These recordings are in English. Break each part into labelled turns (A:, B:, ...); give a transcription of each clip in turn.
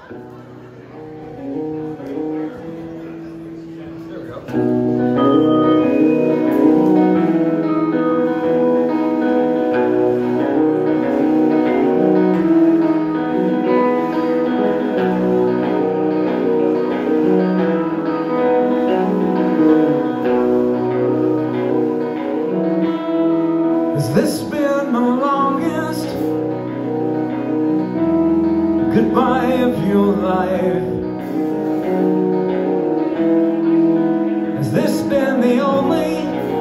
A: Has this been the longest goodbye of your life? Has this been the only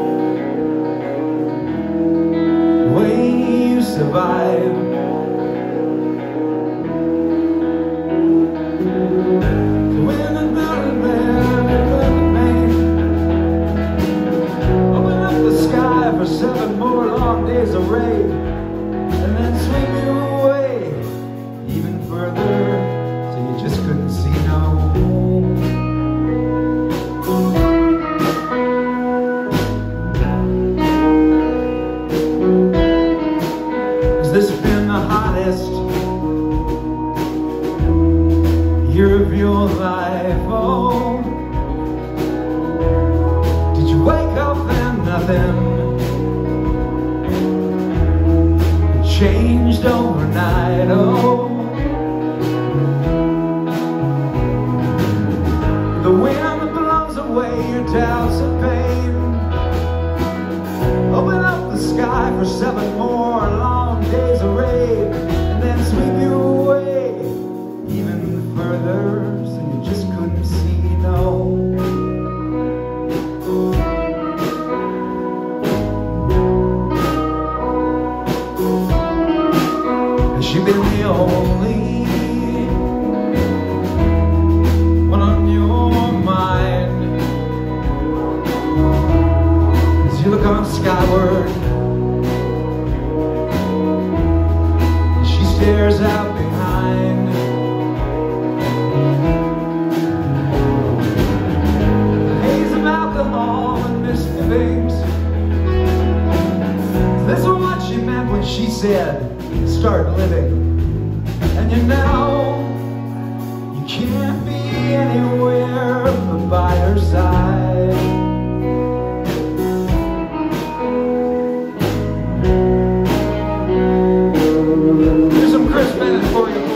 A: way you survive? When the mountain man open up the sky for 7 more long days of rain, and then sweep you away even further, so you just couldn't see no home. Has this been the hottest year of your life? Oh, did you wake up and nothing changed overnight? Oh, the wind blows away your doubts and pain. Open up the sky for 7 more long days of rain, and then sweep you away even further, so you just couldn't see no. Has she been the only one on your mind? As you look on skyward, she stares out behind. The haze of alcohol and misgivings. This is what she meant when she said, start living. And you know, you can't be anywhere but by her side. Here's some Chris Bennett for you.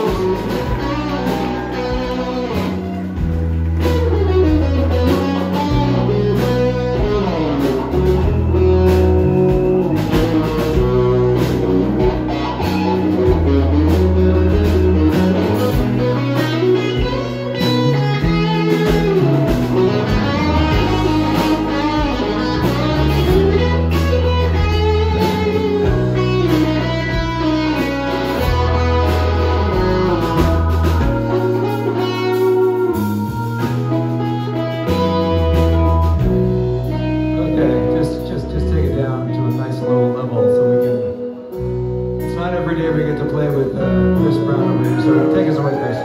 A: Every day we get to play with Chris Brown over here, so take us away, Chris.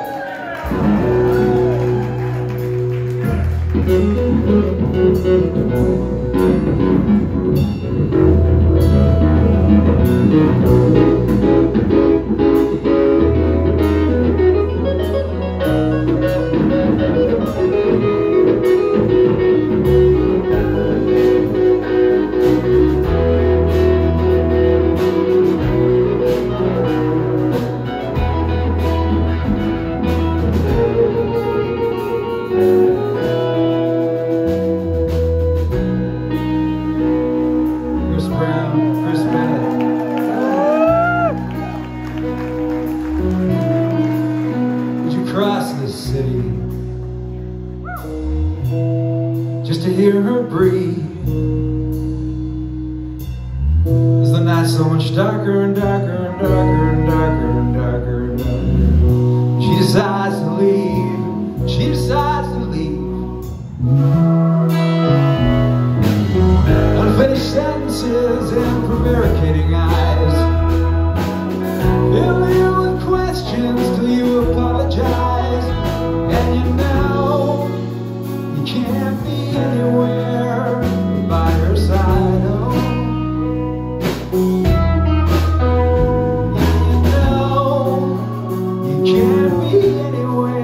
A: Chris Bennett. Would you cross this city just to hear her breathe? Is the night so much darker and darker and darker and darker and darker and darker? She decides to leave. She decides to leave. Unfinished sentences and prevaricating eyes fill you with questions till you apologize. And you know you can't be anywhere by her side. Oh, you know you can't be anywhere.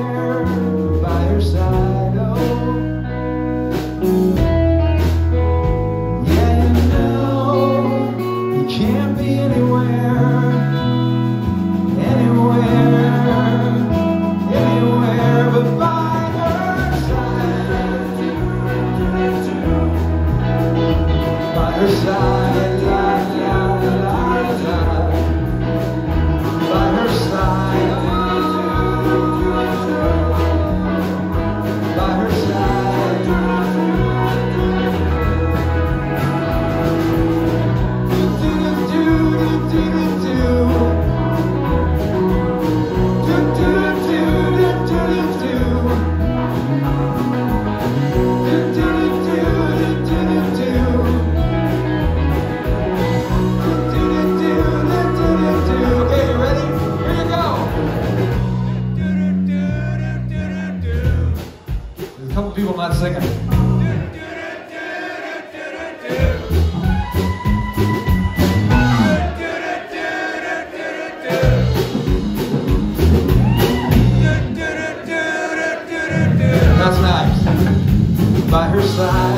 A: people not singing. That's nice. By her side.